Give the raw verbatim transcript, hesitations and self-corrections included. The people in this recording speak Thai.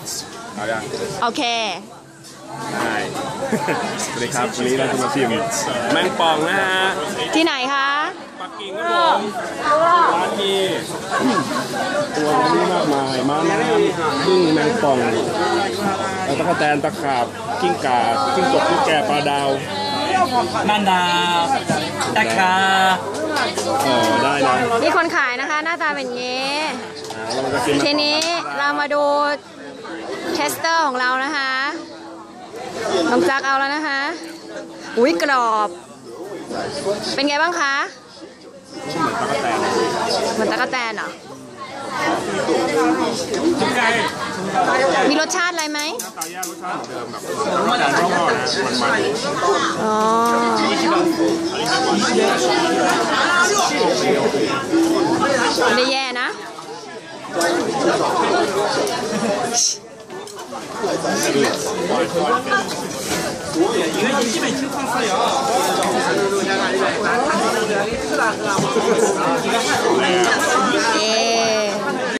เอาอย่างโอเคได้สวัสดีครับวันนี้เราจะมาชิมแมงป่องนะฮะที่ไหนคะปักกิ่งครับผมร้านมีตัวนี้มากมายม้าน้ำพึ่งแมงป่องแล้วตะกั่วแตนตะขาบกิ้งก่ากิ้งจกกิ้งแก่ปลาดาวมันดาวตะขาเออได้นะมีคนขายนะคะหน้าตาเป็นงี้ทีนี้เรามาดูเทสเตอร์ของเรานะคะน้องจักเอาแล้วนะคะอุ้ยกรอบเป็นไงบ้างคะเหมือนตะกั่วแตนเหรอมีรสชาติอะไรไหมรสชาติเดิมแบบตะกั่วแตนทอดมันมันอ๋อไม่แย่นะเอ๊